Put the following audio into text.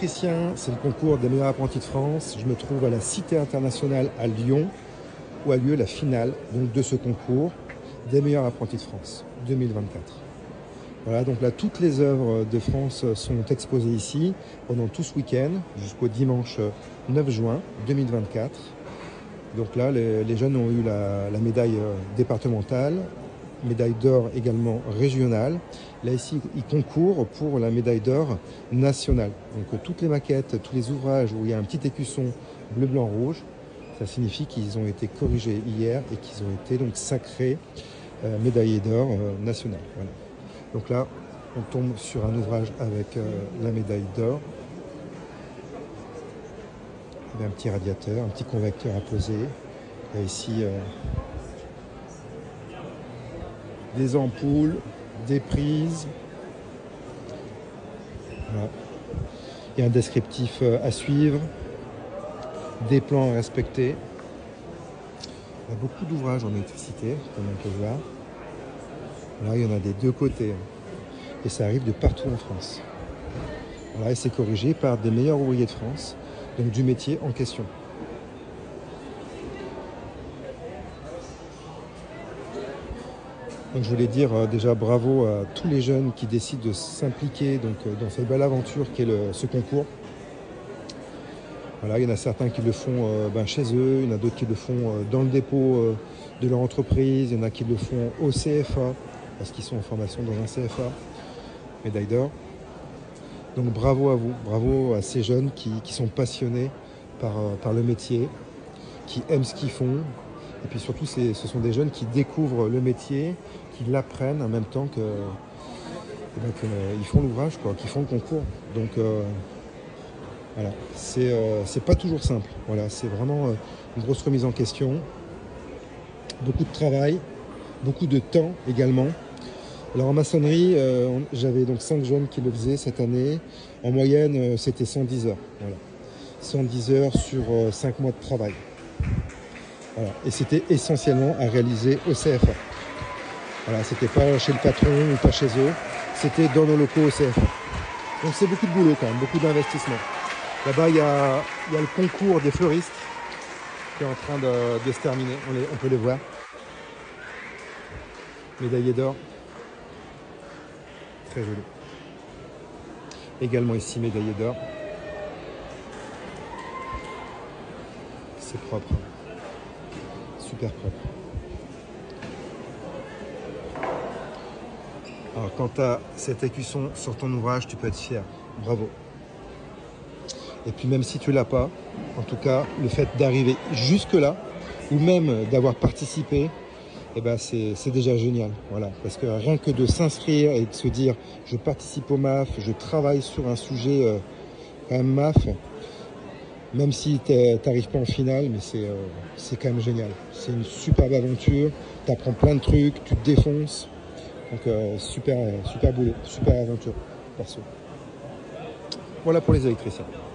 électricien, c'est le concours des meilleurs apprentis de France. Je me trouve à la Cité internationale à Lyon, où a lieu la finale donc, de ce concours des meilleurs apprentis de France 2024. Voilà, donc là, toutes les œuvres de France sont exposées ici pendant tout ce week-end, jusqu'au dimanche 9 juin 2024. Donc là, les jeunes ont eu la médaille départementale, médaille d'or également régionale. Là, ici, ils concourent pour la médaille d'or nationale. Donc toutes les maquettes, tous les ouvrages où il y a un petit écusson bleu, blanc, rouge, ça signifie qu'ils ont été corrigés hier et qu'ils ont été donc sacrés médaillés d'or national. Voilà. Donc là, on tombe sur un ouvrage avec la médaille d'or. Il y a un petit radiateur, un petit convecteur à poser. Il y a ici des ampoules, des prises. Voilà. Il y a un descriptif à suivre, des plans à respecter. Il y a beaucoup d'ouvrages en électricité, comme on peut voir. Là, il y en a des deux côtés. Et ça arrive de partout en France. Voilà, et c'est corrigé par des meilleurs ouvriers de France, donc du métier en question. Donc je voulais dire déjà bravo à tous les jeunes qui décident de s'impliquer dans cette belle aventure qu'est ce concours. Voilà, il y en a certains qui le font chez eux, il y en a d'autres qui le font dans le dépôt de leur entreprise, il y en a qui le font au CFA, parce qu'ils sont en formation dans un CFA, médaille d'or. Donc bravo à vous, bravo à ces jeunes qui sont passionnés par le métier, qui aiment ce qu'ils font. Et puis surtout, ce sont des jeunes qui découvrent le métier, qui l'apprennent en même temps qu'ils font l'ouvrage, qu'ils font le concours. Donc voilà, c'est pas toujours simple. Voilà, c'est vraiment une grosse remise en question, beaucoup de travail, beaucoup de temps également. Alors en maçonnerie, j'avais donc 5 jeunes qui le faisaient cette année. En moyenne, c'était 110 heures. Voilà. 110 heures sur 5 mois de travail. Voilà. Et c'était essentiellement à réaliser au CFA. Voilà, c'était pas chez le patron ou pas chez eux, c'était dans nos locaux au CFA. Donc c'est beaucoup de boulot quand même, beaucoup d'investissement. Là-bas, il y a le concours des fleuristes qui est en train de se terminer. On peut les voir. Médaillé d'or. Très joli. Également ici, médaillé d'or. C'est propre. Super propre. Alors, quand tu as cet écusson sur ton ouvrage, tu peux être fier. Bravo. Et puis même si tu ne l'as pas, en tout cas, le fait d'arriver jusque-là, ou même d'avoir participé, eh ben c'est déjà génial. Voilà. Parce que rien que de s'inscrire et de se dire je participe au MAF, je travaille sur un sujet quand même MAF, même si tu n'arrives pas en finale, mais c'est quand même génial. C'est une superbe aventure, tu apprends plein de trucs, tu te défonces. Donc super boulot, super aventure perso. Voilà pour les électriciens.